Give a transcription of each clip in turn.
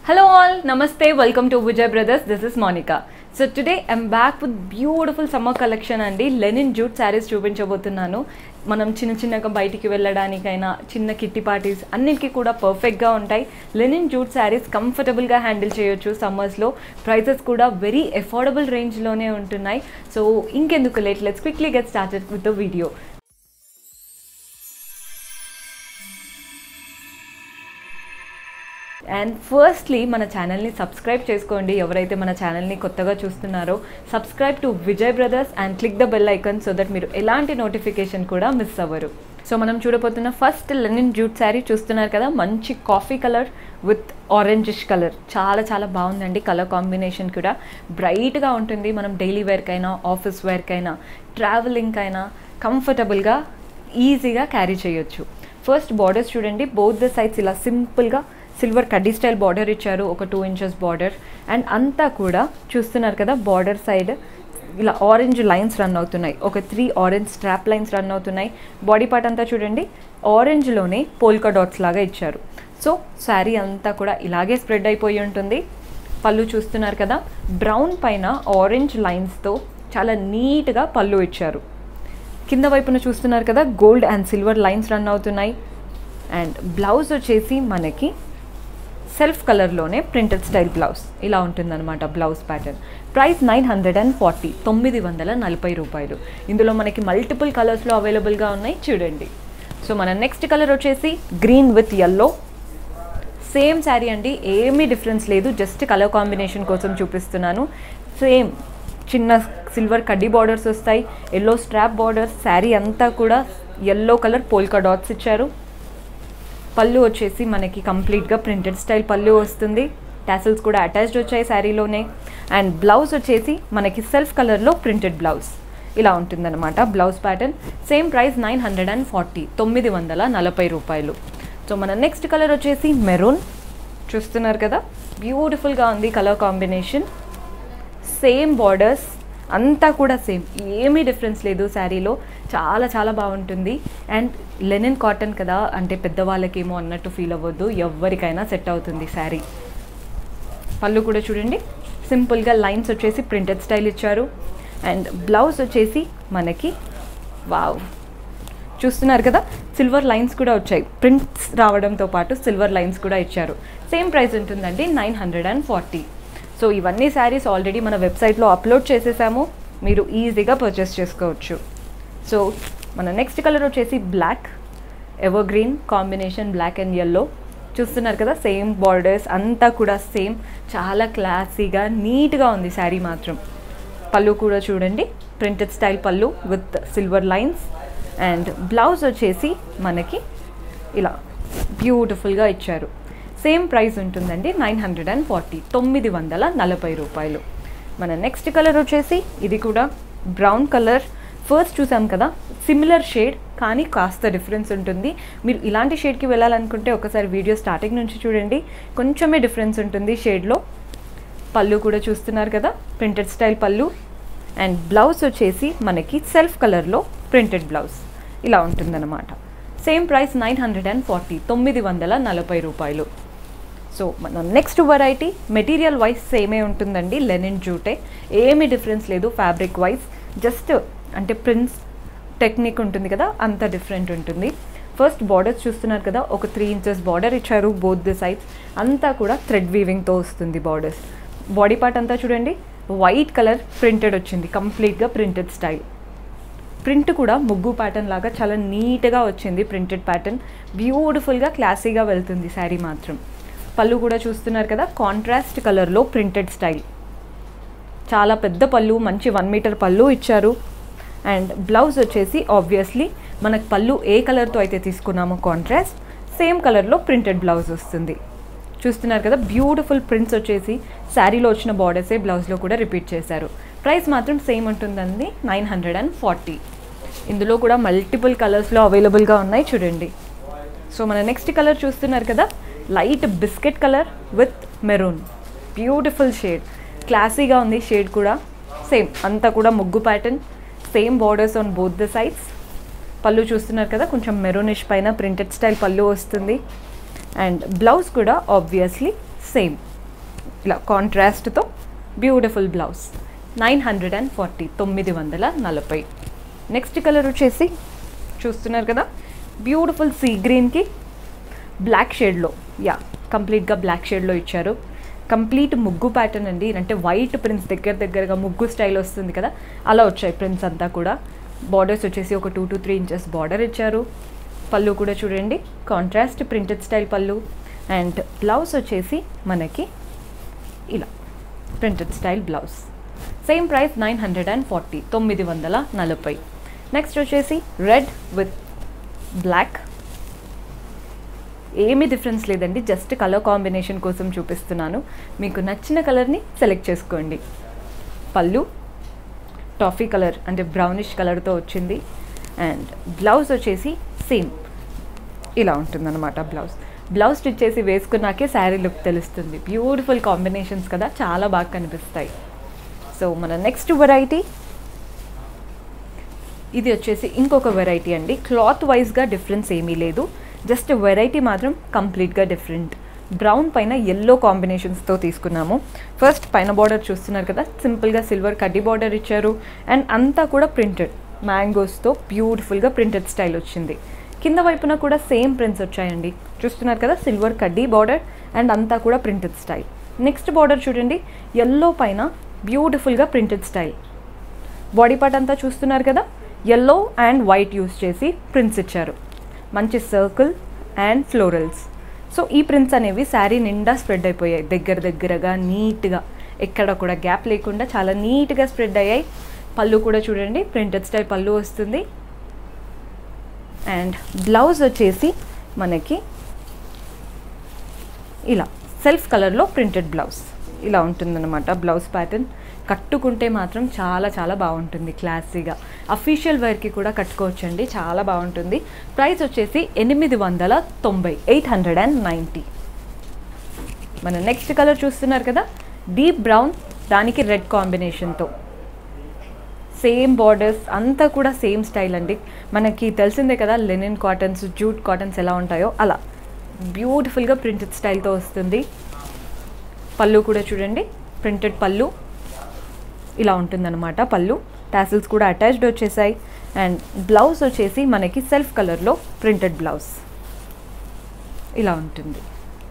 Hello all, namaste, welcome to Vijay Brothers. This is Monica. So today I'm back with beautiful summer collection and linen jute sarees చూపించబోతున్నాను. మనం చిన్నగా బయటికి వెళ్ళడానికైనా చిన్న kitty parties అన్నిటికీ కూడా perfect గా ఉంటాయి. లెనిన్ జూట్ సారీస్ కంఫర్టబుల్ గా హ్యాండిల్ చేయొచ్చు సమ్మర్స్ లో. ప్రైసెస్ కూడా వెరీ అఫోర్డబుల్ రేంజ్ లోనే ఉంటున్నాయి. సో ఇంకెందుకు late, let's quickly get started with the video. And firstly మన ఛానల్ని సబ్స్క్రైబ్ చేసుకోండి. ఎవరైతే మన ఛానల్ని కొత్తగా చూస్తున్నారో subscribe to Vijay brothers and click the bell icon so that మీరు ఎలాంటి నోటిఫికేషన్ కూడా మిస్ అవ్వరు. సో మనం చూడబోతున్న ఫస్ట్ లెనిన్ జూట్ శారీ చూస్తున్నారు కదా, మంచి coffee colour with orangish colour. చాలా బాగుందండి. కలర్ కాంబినేషన్ కూడా బ్రైట్గా ఉంటుంది. మనం డైలీ వేర్కైనా ఆఫీస్ వేర్కైనా ట్రావెలింగ్ అయినా కంఫర్టబుల్గా ఈజీగా క్యారీ చేయొచ్చు. ఫస్ట్ బార్డర్స్ చూడండి, బోత్ ద సైడ్స్ ఇలా సింపుల్గా సిల్వర్ కడ్డీ స్టైల్ బార్డర్ ఇచ్చారు, ఒక 2 inches బార్డర్. అండ్ అంతా కూడా చూస్తున్నారు కదా, బార్డర్ సైడ్ ఇలా ఆరెంజ్ లైన్స్ రన్ అవుతున్నాయి, ఒక 3 ఆరెంజ్ స్ట్రాప్ లైన్స్ రన్ అవుతున్నాయి. బాడీ పార్ట్ అంతా చూడండి ఆరెంజ్లోనే పోల్కా డాట్స్ లాగా ఇచ్చారు. సో శారీ అంతా కూడా ఇలాగే స్ప్రెడ్ అయిపోయి ఉంటుంది. పళ్ళు చూస్తున్నారు కదా, బ్రౌన్ పైన ఆరెంజ్ లైన్స్తో చాలా నీట్గా పళ్ళు ఇచ్చారు. కింద వైపున చూస్తున్నారు కదా, gold and silver lines run అవుతున్నాయి. అండ్ బ్లౌజ్ వచ్చేసి మనకి సెల్ఫ్ కలర్లోనే ప్రింటెడ్ స్టైల్ బ్లౌజ్ ఇలా ఉంటుందన్నమాట బ్లౌజ్ ప్యాటర్న్. ప్రైస్ 940, 940 రూపాయలు. ఇందులో మనకి మల్టిపుల్ కలర్స్లో అవైలబుల్గా ఉన్నాయి చూడండి. సో మన నెక్స్ట్ కలర్ వచ్చేసి green with yellow. Same sari అండి, ఏమీ డిఫరెన్స్ లేదు, జస్ట్ కలర్ కాంబినేషన్ కోసం చూపిస్తున్నాను. సేమ్ చిన్న సిల్వర్ కడ్డీ బార్డర్స్ వస్తాయి, ఎల్లో స్ట్రాప్ బార్డర్స్. శారీ అంతా కూడా ఎల్లో కలర్ పోల్కా డాట్స్ ఇచ్చారు. పళ్ళు వచ్చేసి మనకి కంప్లీట్గా ప్రింటెడ్ స్టైల్ పళ్ళు వస్తుంది. టాసిల్స్ కూడా అటాచ్డ్ వచ్చాయి శారీలోనే. అండ్ బ్లౌజ్ వచ్చేసి మనకి సెల్ఫ్ కలర్లో ప్రింటెడ్ బ్లౌజ్ ఇలా ఉంటుందన్నమాట బ్లౌజ్ ప్యాటర్న్. సేమ్ ప్రైస్ 940, 940 రూపాయలు. సో మన నెక్స్ట్ కలర్ వచ్చేసి మెరూన్. చూస్తున్నారు కదా, బ్యూటిఫుల్గా ఉంది కలర్ కాంబినేషన్. సేమ్ బార్డర్స్ అంతా కూడా సేమ్, ఏమీ డిఫరెన్స్ లేదు శారీలో. చాలా బాగుంటుంది. అండ్ లెనిన్ కాటన్ కదా, అంటే పెద్దవాళ్ళకేమో అన్నట్టు ఫీల్ అవ్వద్దు, ఎవరికైనా సెట్ అవుతుంది శారీ. పళ్ళు కూడా చూడండి, సింపుల్గా లైన్స్ వచ్చేసి ప్రింటెడ్ స్టైల్ ఇచ్చారు. అండ్ బ్లౌజ్ వచ్చేసి మనకి వావ్, చూస్తున్నారు కదా, సిల్వర్ లైన్స్ కూడా వచ్చాయి. ప్రింట్స్ రావడంతో పాటు సిల్వర్ లైన్స్ కూడా ఇచ్చారు. సేమ్ ప్రైస్ ఉంటుందండి 940. సో ఇవన్నీ శారీస్ ఆల్రెడీ మన వెబ్సైట్లో అప్లోడ్ చేసేసాము, మీరు ఈజీగా పర్చేస్ చేసుకోవచ్చు. సో మన నెక్స్ట్ కలర్ వచ్చేసి black, evergreen combination, black and yellow. చూస్తున్నారు కదా, సేమ్ బార్డర్స్ అంతా కూడా సేమ్, చాలా క్లాసీగా నీట్గా ఉంది శారీ మాత్రం. పళ్ళు కూడా చూడండి, ప్రింటెడ్ స్టైల్ పళ్ళు with silver lines. And blouse వచ్చేసి మనకి ఇలా బ్యూటిఫుల్గా ఇచ్చారు. సేమ్ ప్రైస్ ఉంటుందండి 940, 940 రూపాయలు. మన నెక్స్ట్ కలర్ వచ్చేసి ఇది కూడా బ్రౌన్ కలర్. ఫస్ట్ చూసాం కదా, సిమిలర్ షేడ్ కానీ కాస్త డిఫరెన్స్ ఉంటుంది. మీరు ఇలాంటి షేడ్కి వెళ్ళాలనుకుంటే ఒకసారి వీడియో స్టార్టింగ్ నుంచి చూడండి, కొంచెమే డిఫరెన్స్ ఉంటుంది షేడ్లో. పళ్ళు కూడా చూస్తున్నారు కదా, ప్రింటెడ్ స్టైల్ పళ్ళు. అండ్ బ్లౌజ్ వచ్చేసి మనకి సెల్ఫ్ కలర్లో ప్రింటెడ్ బ్లౌజ్ ఇలా ఉంటుందన్నమాట. సేమ్ ప్రైస్ 940, 940 రూపాయలు. సో మన నెక్స్ట్ వెరైటీ మెటీరియల్ వైజ్ సేమే ఉంటుందండి, లెనిన్ జూటే, ఏమీ డిఫరెన్స్ లేదు ఫ్యాబ్రిక్ వైజ్. జస్ట్ అంటే ప్రింట్స్ టెక్నిక్ ఉంటుంది కదా, అంత డిఫరెంట్ ఉంటుంది. ఫస్ట్ బార్డర్స్ చూస్తున్నారు కదా, ఒక 3 inches బార్డర్ ఇచ్చారు బోత్ ది సైడ్స్. అంతా కూడా థ్రెడ్ వీవింగ్తో వస్తుంది బార్డర్స్. బాడీ పార్ట్ అంతా చూడండి వైట్ కలర్ ప్రింటెడ్ వచ్చింది, కంప్లీట్గా ప్రింటెడ్ స్టైల్. ప్రింట్ కూడా ముగ్గు ప్యాటర్న్ లాగా చాలా నీట్గా వచ్చింది ప్రింటెడ్ ప్యాటర్న్. బ్యూటిఫుల్గా క్లాసీగా వెళ్తుంది శారీ మాత్రం. పళ్ళు కూడా చూస్తున్నారు కదా, కాంట్రాస్ట్ కలర్లో ప్రింటెడ్ స్టైల్. చాలా పెద్ద పళ్ళు, మంచి 1 meter పళ్ళు ఇచ్చారు. అండ్ బ్లౌజ్ వచ్చేసి ఆబ్వియస్లీ మనకు పళ్ళు ఏ కలర్తో అయితే తీసుకున్నామో కాంట్రాస్ట్, సేమ్ కలర్లో ప్రింటెడ్ బ్లౌజ్ వస్తుంది. చూస్తున్నారు కదా, బ్యూటిఫుల్ ప్రింట్స్ వచ్చేసి శారీలో వచ్చిన బార్డర్సే బ్లౌజ్లో కూడా రిపీట్ చేశారు. ప్రైస్ మాత్రం సేమ్ ఉంటుందండి 940. ఇందులో కూడా మల్టిపుల్ కలర్స్లో అవైలబుల్గా ఉన్నాయి చూడండి. సో మన నెక్స్ట్ కలర్ చూస్తున్నారు కదా, light biscuit colour with maroon. Beautiful shade, క్లాసీగా ఉంది షేడ్ కూడా. సేమ్ అంతా కూడా ముగ్గు pattern, same borders on both the sides. పళ్ళు చూస్తున్నారు కదా, కొంచెం మెరూనిష్ పైన ప్రింటెడ్ స్టైల్ పళ్ళు వస్తుంది. అండ్ బ్లౌజ్ కూడా ఆబ్వియస్లీ సేమ్ ఇలా కాంట్రాస్ట్తో బ్యూటిఫుల్ బ్లౌజ్ 940 940. నెక్స్ట్ కలర్ వచ్చేసి చూస్తున్నారు కదా, బ్యూటిఫుల్ సీ గ్రీన్కి బ్లాక్ షేడ్లో, కంప్లీట్గా బ్లాక్ షేడ్లో ఇచ్చారు. కంప్లీట్ ముగ్గు ప్యాటర్న్ అండి, అంటే వైట్ ప్రింట్స్ దగ్గరగా ముగ్గు స్టైల్ వస్తుంది కదా, అలా వచ్చాయి ప్రింట్స్ అంతా కూడా. బార్డర్స్ వచ్చేసి ఒక 2 to 3 inches బార్డర్ ఇచ్చారు. పళ్ళు కూడా చూడండి కాంట్రాస్ట్ ప్రింటెడ్ స్టైల్ పళ్ళు. అండ్ బ్లౌజ్ వచ్చేసి మనకి ఇలా printed style blouse. Same price 940 940. Next వచ్చేసి రెడ్ విత్ బ్లాక్. ఏమీ డిఫరెన్స్ లేదండి, జస్ట్ కలర్ కాంబినేషన్ కోసం చూపిస్తున్నాను. మీకు నచ్చిన కలర్ని సెలెక్ట్ చేసుకోండి. పళ్ళు టాఫీ కలర్ అంటే బ్రౌనిష్ కలర్తో వచ్చింది. అండ్ బ్లౌజ్ వచ్చేసి సేమ్ ఇలా ఉంటుందన్నమాట. బ్లౌజ్ స్టిచ్ చేసి వేసుకున్నాకే శారీ లుక్ తెలుస్తుంది. బ్యూటిఫుల్ కాంబినేషన్స్ కదా, చాలా బాగా కనిపిస్తాయి. సో మన నెక్స్ట్ వెరైటీ ఇది వచ్చేసి ఇంకొక వెరైటీ అండి. క్లాత్ వైజ్గా డిఫరెన్స్ ఏమీ లేదు, జస్ట్ వెరైటీ మాత్రం కంప్లీట్గా డిఫరెంట్. బ్రౌన్ పైన ఎల్లో కాంబినేషన్స్తో తీసుకున్నాము. ఫస్ట్ పైన బార్డర్ చూస్తున్నారు కదా, సింపుల్గా సిల్వర్ కడ్డీ బార్డర్ ఇచ్చారు. అండ్ అంతా కూడా ప్రింటెడ్ మ్యాంగోస్తో బ్యూటిఫుల్గా ప్రింటెడ్ స్టైల్ వచ్చింది. కింద వైపున కూడా సేమ్ ప్రింట్స్ వచ్చాయండి. చూస్తున్నారు కదా, సిల్వర్ కడ్డీ బార్డర్ అండ్ అంతా కూడా ప్రింటెడ్ స్టైల్. నెక్స్ట్ బార్డర్ చూడండి, ఎల్లో పైన బ్యూటిఫుల్గా ప్రింటెడ్ స్టైల్. బాడీ పార్ట్ అంతా చూస్తున్నారు కదా, ఎల్లో అండ్ వైట్ యూస్ చేసి ప్రింట్స్ ఇచ్చారు. మంచి సర్కిల్ అండ్ ఫ్లోరల్స్. సో ఈ ప్రింట్స్ అనేవి శారీ నిండా స్ప్రెడ్ అయిపోయాయి, దగ్గరగా నీట్గా, ఎక్కడ కూడా గ్యాప్ లేకుండా చాలా నీట్గా స్ప్రెడ్ అయ్యాయి. పళ్ళు కూడా చూడండి ప్రింటెడ్ స్టైల్ పళ్ళు వస్తుంది. అండ్ బ్లౌజ్ వచ్చేసి మనకి ఇలా సెల్ఫ్ కలర్లో ప్రింటెడ్ బ్లౌజ్ ఇలా ఉంటుందన్నమాట. బ్లౌజ్ ప్యాటర్న్ కట్టుకుంటే మాత్రం చాలా బాగుంటుంది, క్లాసీగా. అఫీషియల్ వేర్కి కూడా కట్టుకోవచ్చండి, చాలా బాగుంటుంది. ప్రైస్ వచ్చేసి 890 890. మన నెక్స్ట్ కలర్ చూస్తున్నారు కదా, డీప్ బ్రౌన్ దానికి రెడ్ కాంబినేషన్తో. సేమ్ బార్డర్స్ అంతా కూడా సేమ్ స్టైల్ అండి. మనకి తెలిసిందే కదా లెనిన్ కాటన్స్, జూట్ కాటన్స్ ఎలా ఉంటాయో అలా బ్యూటిఫుల్గా ప్రింటెడ్ స్టైల్తో వస్తుంది. పళ్ళు కూడా చూడండి ప్రింటెడ్ పళ్ళు ఇలా ఉంటుందన్నమాట. పళ్ళు టాసిల్స్ కూడా అటాచ్డ్ వచ్చేసాయి. అండ్ బ్లౌజ్ వచ్చేసి మనకి సెల్ఫ్ కలర్లో ప్రింటెడ్ బ్లౌజ్ ఇలా ఉంటుంది.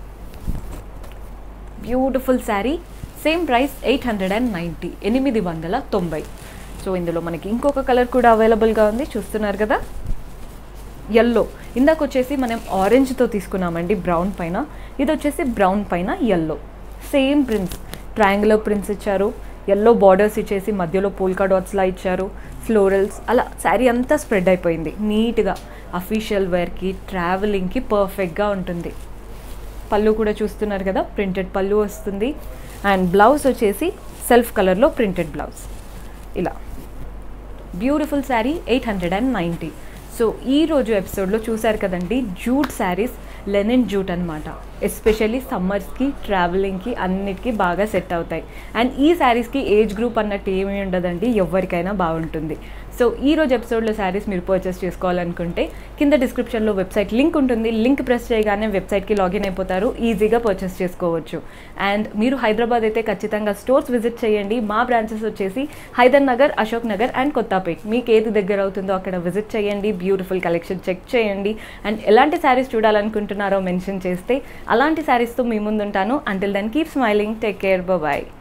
Beautiful sari. Same price 890 890. So ఇందులో మనకి ఇంకొక కలర్ కూడా అవైలబుల్గా ఉంది, చూస్తున్నారు కదా, ఎల్లో. ఇందాక వచ్చేసి మనం ఆరెంజ్తో తీసుకున్నామండి బ్రౌన్ పైన, ఇది వచ్చేసి బ్రౌన్ పైన yellow. Same prints, triangular prints ఇచ్చారు. ఎల్లో బార్డర్స్ ఇచ్చేసి మధ్యలో పోల్కా డాట్స్లా ఇచ్చారు, ఫ్లోరల్స్ అలా. శారీ అంతా స్ప్రెడ్ అయిపోయింది నీట్గా. అఫీషియల్ వేర్కి, ట్రావెలింగ్కి పర్ఫెక్ట్గా ఉంటుంది. పళ్ళు కూడా చూస్తున్నారు కదా, ప్రింటెడ్ పళ్ళు వస్తుంది. అండ్ బ్లౌజ్ వచ్చేసి సెల్ఫ్ కలర్లో ప్రింటెడ్ బ్లౌజ్ ఇలా. బ్యూటిఫుల్ శారీ 890. సో ఈరోజు ఎపిసోడ్లో చూసారు కదండి, జూట్ శారీస్, లెనిన్ జూట్ అనమాట. ఎస్పెషల్లీ సమ్మర్స్కి, ట్రావెలింగ్కి అన్నిటికీ బాగా సెట్ అవుతాయి. అండ్ ఈ శారీస్కి ఏజ్ గ్రూప్ అన్నట్టు ఏమీ ఉండదండి, ఎవరికైనా బాగుంటుంది. సో ఈరోజు ఎపిసోడ్లో శారీస్ మీరు పర్చేస్ చేసుకోవాలనుకుంటే కింద డిస్క్రిప్షన్లో వెబ్సైట్ లింక్ ఉంటుంది. లింక్ ప్రెస్ చేయగానే వెబ్సైట్కి లాగిన్ అయిపోతారు, ఈజీగా పర్చేస్ చేసుకోవచ్చు. అండ్ మీరు హైదరాబాద్ అయితే ఖచ్చితంగా స్టోర్స్ విజిట్ చేయండి. మా బ్రాంచెస్ వచ్చేసి హైదర్ నగర్, అశోక్ నగర్ అండ్ కొత్తపేట్. మీకు ఏది దగ్గర అవుతుందో అక్కడ విజిట్ చేయండి. బ్యూటిఫుల్ కలెక్షన్ చెక్ చేయండి. అండ్ ఎలాంటి శారీస్ చూడాలనుకుంటున్నారో మెన్షన్ చేస్తే అలాంటి శారీస్తో మీ ముందు ఉంటాను. Until then keep smiling, take care, bye.